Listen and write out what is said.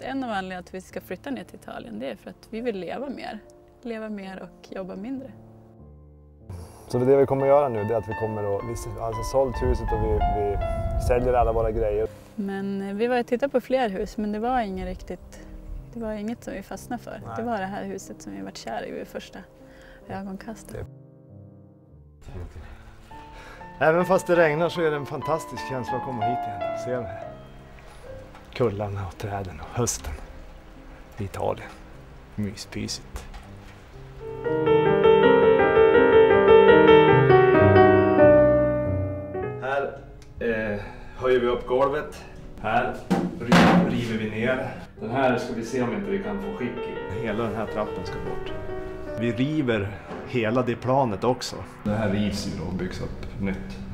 en av anledningarna att vi ska flytta ner till Italien, det är för att vi vill leva mer. Leva mer och jobba mindre. Så det vi kommer att göra nu, det är att vi kommer att, alltså sålt huset och vi säljer alla våra grejer. Men vi var och tittade på fler hus, men det var inget som vi fastnade för. Nej. Det var det här huset som vi varit kära i vid första ögonkastet. Även fast det regnar så är det en fantastisk känsla att komma hit igen. Se med kullarna och träden och hösten i Italien. Myspysigt. Här höjer vi upp golvet. Här river vi ner. Den här ska vi se om inte vi kan få skick i. Hela den här trappen ska bort. Vi river hela det planet också. Det här rivs ju och byggs upp nytt.